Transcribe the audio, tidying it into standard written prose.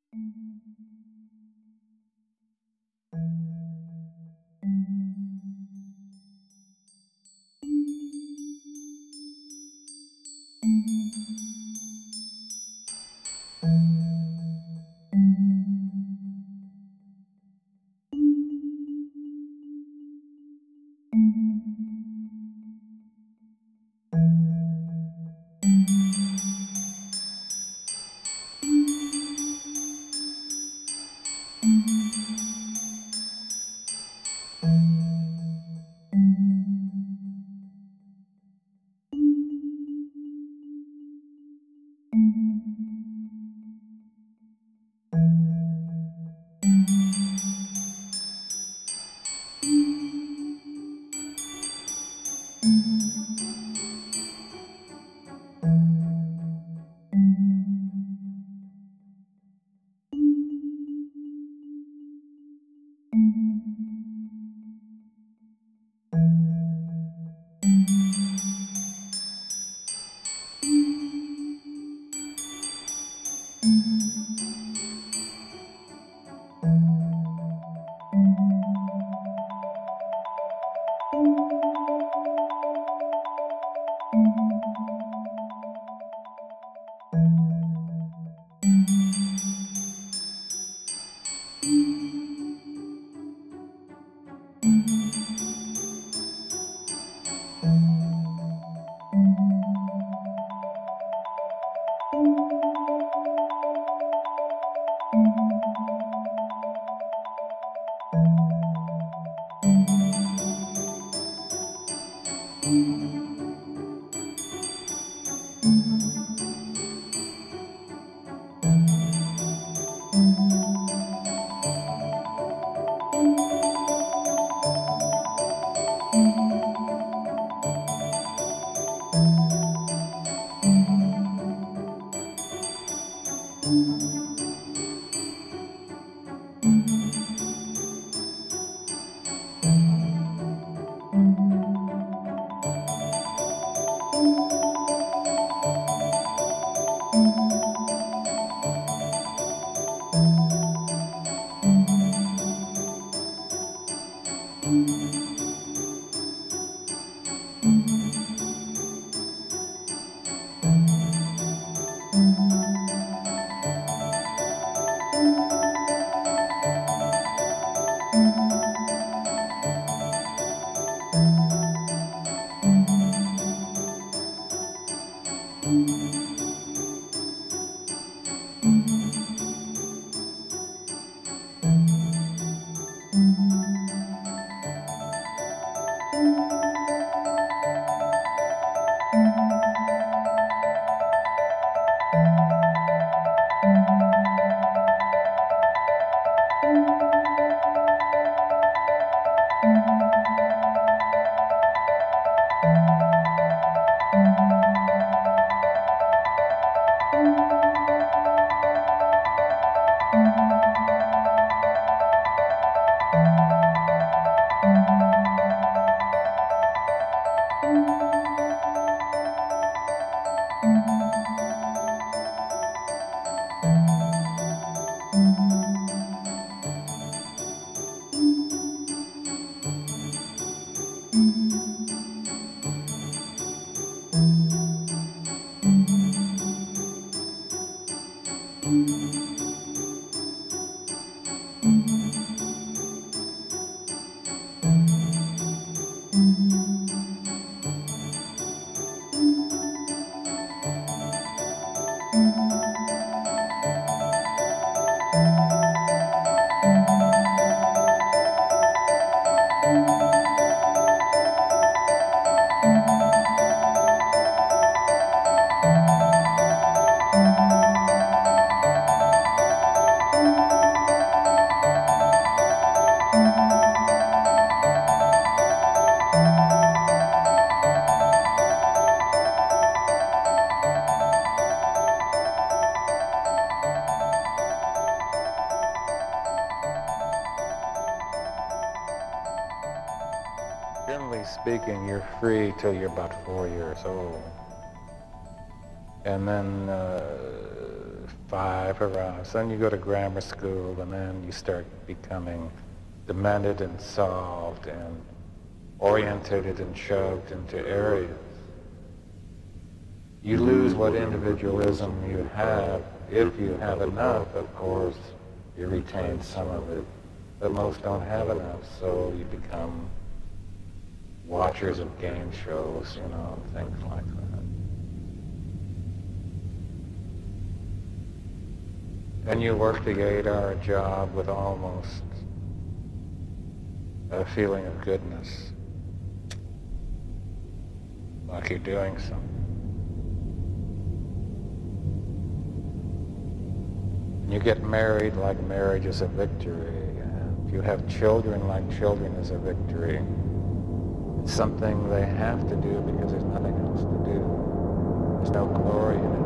Generally speaking, you're free till you're about 4 years old. And then 5 arrives. Then you go to grammar school, and then you start becoming demented and solved and orientated and shoved into areas. You lose what individualism you have. If you have enough, of course, you retain some of it. But most don't have enough, so you become watchers of game shows, you know, things like that. And you work the 8-hour job with almost a feeling of goodness, like you're doing something. You get married like marriage is a victory. And if you have children like children is a victory. It's something they have to do because there's nothing else to do. There's no glory in it.